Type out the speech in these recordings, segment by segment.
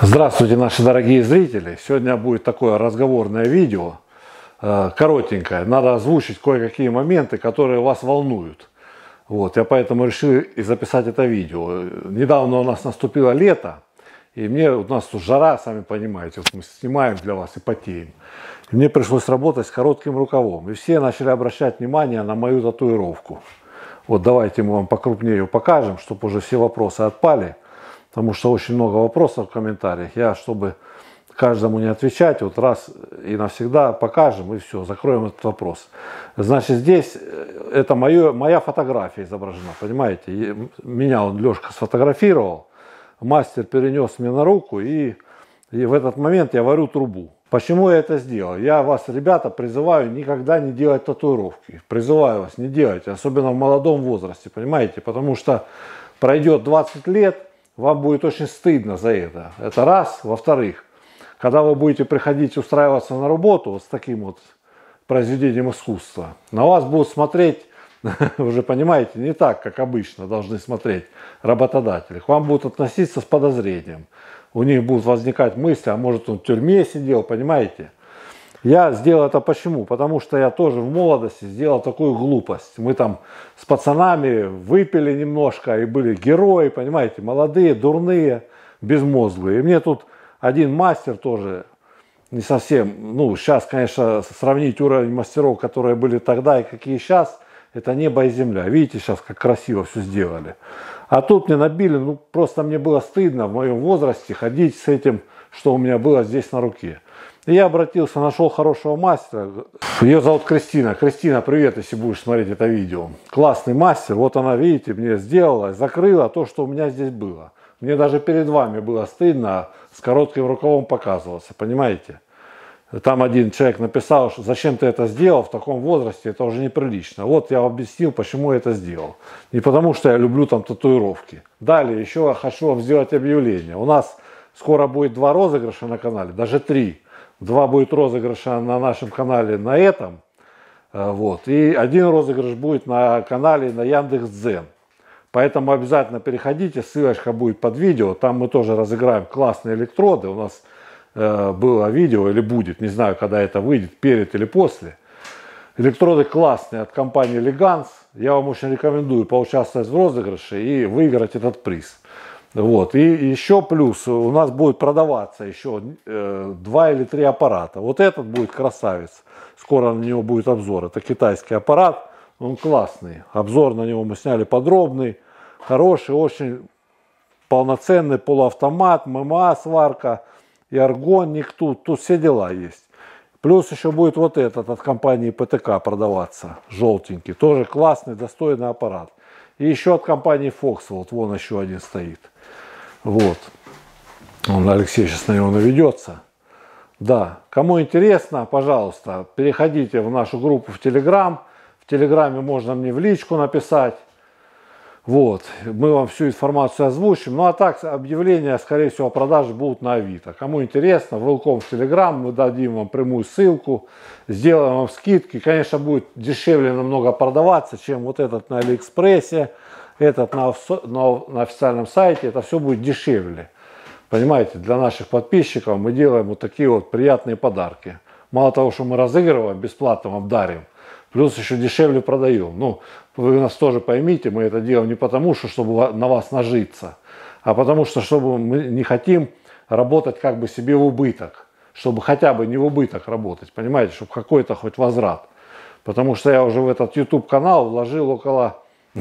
Здравствуйте, наши дорогие зрители! Сегодня будет такое разговорное видео, коротенькое. Надо озвучить кое-какие моменты, которые вас волнуют. Вот, я поэтому решил и записать это видео. Недавно у нас наступило лето, и у нас тут жара, сами понимаете, вот мы снимаем для вас и потеем. И мне пришлось работать с коротким рукавом, и все начали обращать внимание на мою татуировку. Вот давайте мы вам покрупнее ее покажем, чтобы уже все вопросы отпали. Потому что очень много вопросов в комментариях. Я, чтобы каждому не отвечать, вот раз и навсегда покажем и все, закроем этот вопрос. Значит, здесь это моя фотография изображена, понимаете? Меня Лешка сфотографировал, мастер перенес мне на руку, и в этот момент я варю трубу. Почему я это сделал? Я вас, ребята, призываю никогда не делать татуировки. Призываю вас, не делайте, особенно в молодом возрасте, понимаете? Потому что пройдет 20 лет, вам будет очень стыдно за это. Это раз. Во-вторых, когда вы будете приходить устраиваться на работу вот с таким вот произведением искусства, на вас будут смотреть, вы же понимаете, не так, как обычно должны смотреть работодатели. К вам будут относиться с подозрением. У них будут возникать мысли, а может он в тюрьме сидел, понимаете? Я сделал это почему? Потому что я тоже в молодости сделал такую глупость. Мы там с пацанами выпили немножко и были герои, понимаете, молодые, дурные, безмозглые. И мне тут один мастер тоже не совсем, сейчас, конечно, сравнить уровень мастеров, которые были тогда и какие сейчас, это небо и земля. Видите сейчас, как красиво все сделали. А тут мне набили, просто мне было стыдно в моем возрасте ходить с этим, что у меня было здесь на руке. И я обратился, нашел хорошего мастера. Ее зовут Кристина. Кристина, привет, если будешь смотреть это видео. Классный мастер. Вот она, видите, мне сделала, закрыла то, что у меня здесь было. Мне даже перед вами было стыдно с коротким рукавом показываться, понимаете? Там один человек написал, что зачем ты это сделал в таком возрасте, это уже неприлично. Вот я объяснил, почему я это сделал. Не потому, что я люблю там татуировки. Далее еще я хочу вам сделать объявление. У нас скоро будет 2 розыгрыша на канале, даже 3. 2 будет розыгрыша на нашем канале на этом, вот, и 1 розыгрыш будет на канале на Яндекс.Дзен. Поэтому обязательно переходите, ссылочка будет под видео, там мы тоже разыграем классные электроды. У нас было видео, или будет, не знаю, когда это выйдет, перед или после. Электроды классные от компании Leganz. Я вам очень рекомендую поучаствовать в розыгрыше и выиграть этот приз. Вот. И еще плюс, у нас будет продаваться еще 2 или 3 аппарата. Вот этот будет красавец. Скоро на него будет обзор. Это китайский аппарат, он классный. Обзор на него мы сняли подробный, хороший, очень полноценный полуавтомат, ММА сварка, и аргонник тут все дела есть. Плюс еще будет вот этот от компании ПТК продаваться, желтенький. Тоже классный, достойный аппарат. И еще от компании Foxwell, вон еще один стоит. Вот. Алексей сейчас на него наведется. Да. Кому интересно, пожалуйста, переходите в нашу группу в Telegram. В Телеграме можно мне в личку написать. Вот. Мы вам всю информацию озвучим. Ну а так, объявления, скорее всего, о продаже будут на Авито. Кому интересно, welcome в Telegram. Мы дадим вам прямую ссылку. Сделаем вам скидки. Конечно, будет дешевле намного продаваться, чем вот этот на Алиэкспрессе. Этот на официальном сайте, это все будет дешевле. Понимаете, для наших подписчиков мы делаем вот такие вот приятные подарки. Мало того, что мы разыгрываем, бесплатно вам дарим, плюс еще дешевле продаем. Вы нас тоже поймите, мы это делаем не потому, что чтобы на вас нажиться, а потому что чтобы мы не хотим работать как бы себе в убыток, чтобы хотя бы не в убыток работать, понимаете, чтобы какой-то хоть возврат. Потому что я уже в этот YouTube канал вложил около...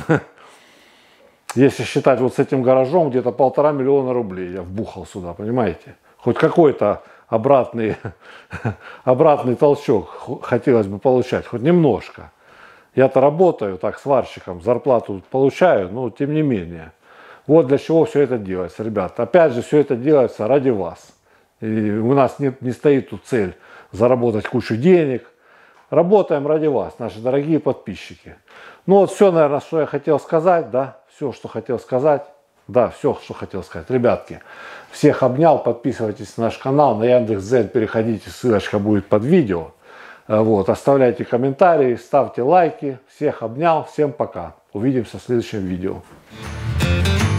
Если считать вот с этим гаражом, где-то 1,5 миллиона рублей я вбухал сюда, понимаете? Хоть какой-то обратный толчок хотелось бы получать, хоть немножко. Я-то работаю так сварщиком, зарплату получаю, но тем не менее. Вот для чего все это делается, ребят. Опять же, все это делается ради вас. И у нас не стоит тут цель заработать кучу денег. Работаем ради вас, наши дорогие подписчики. Вот все, наверное, что я хотел сказать, да. Все, что хотел сказать. Да, все, что хотел сказать. Ребятки, всех обнял. Подписывайтесь на наш канал. На Яндекс.Дзен переходите. Ссылочка будет под видео. Вот, оставляйте комментарии, ставьте лайки. Всех обнял. Всем пока. Увидимся в следующем видео.